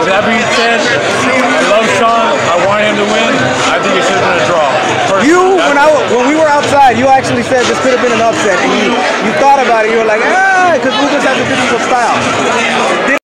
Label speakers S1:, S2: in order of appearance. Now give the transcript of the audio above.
S1: With that being said, I love Sean. I want him to win. I think it should have been a draw.
S2: When we were outside, you actually said this could have been an upset, and you thought about it. You were like, because Ugas has a difficult style.